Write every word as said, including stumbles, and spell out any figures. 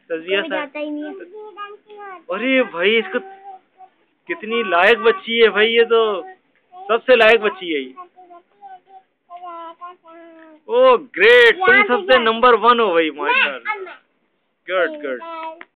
तस्वीर जाता ही नहीं है। अरे भाई इसको कितनी लायक बच्ची है भाई, ये तो सबसे लायक बच्ची है ये। ओ ग्रेट, तुम सबसे नंबर वन हो भाई माशाल्लाह। Good good.